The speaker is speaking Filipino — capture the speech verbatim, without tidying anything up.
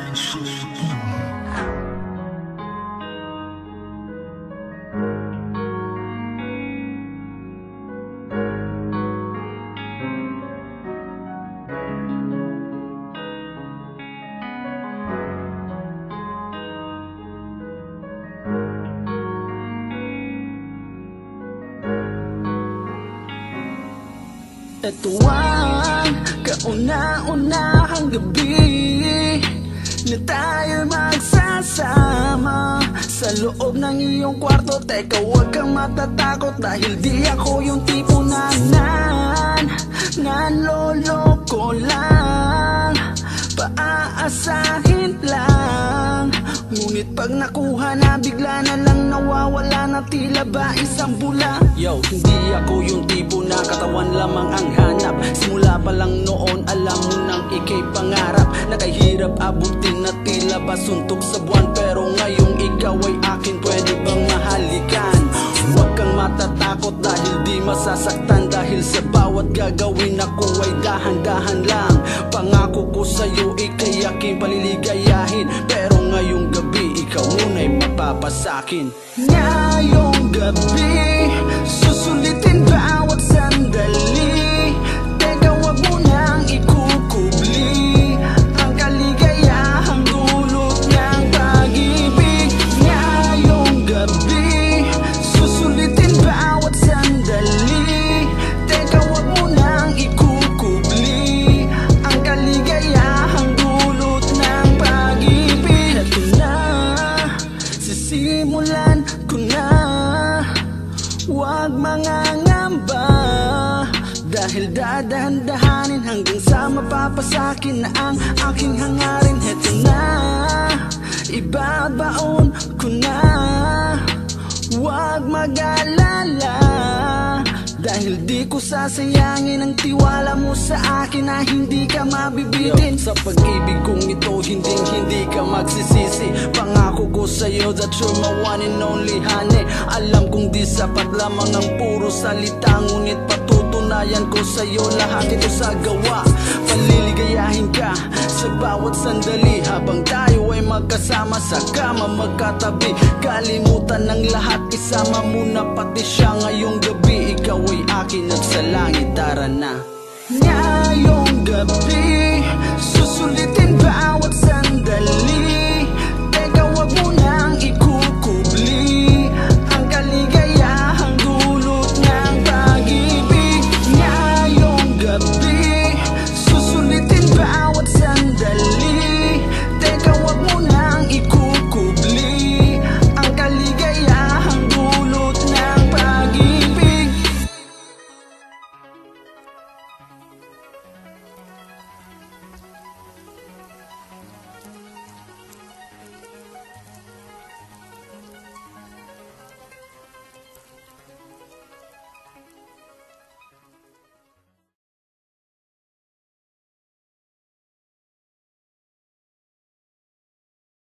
Ito ang kauna-unahang gabi na tayo magsasama sa loob ng iyong kwarto. Teka, huwag kang matatakot dahil di ako yung tipo na nan nanloloko lang, paaasahin lang. Ngunit pag nakuha na, bigla na lang nawawala na, tila ba isang bula. Yo, hindi ako yung tipo na katawan lamang ang hanap. Simula pa lang noon, alam mo nang ikay pangarap. Nakahirap abutin na tila ba suntok sa buwan. Pero ngayong ikaw ay akin, pwede bang mahalikan? Huwag kang matatakot dahil di masasaktan. Dahil sa bawat gagawin ako ay dahan-dahan lang. Pangako ko sa'yo, ikay aking paliligayahin. Pero ngayong gabi, ikaw muna'y mapapasakin. Ngayong gabi, susulitin bawat sandali. Teka, wag mo nang ikukubli ang kaligayahang dulot ng pag-ibig. Ngayong gabi, susulitin bawat sandali. Teka, wag mo nang ikukubli ang kaligayahang dulot ng pag-ibig. Heto na, sisimulan ko na. Huwag mangangamba dahil dadahan-dahanin hanggang sa mapapasakin na ang aking hangarin. Heto na, ibabaon ko na. Huwag mag-alala dahil di ko sasayangin ang tiwala mo sa akin na hindi ka mabibitin. Yo, sa pag-ibig kong ito, hindi hindi ka magsisisi. Pangako ko sa'yo that you're my one and only honey. Alam kong di sapat lamang ang puro salita, ngunit patutunayan ko sa'yo lahat ito sa gawa. Paliligayahin ka sa bawat sandali habang tayo ay magkasama sa kama magkatabi. Kalimutan ng lahat, isama mo na pati siya ngayong gabi. Ikaw ay akin at sa langit, tara na. Ngayong gabi,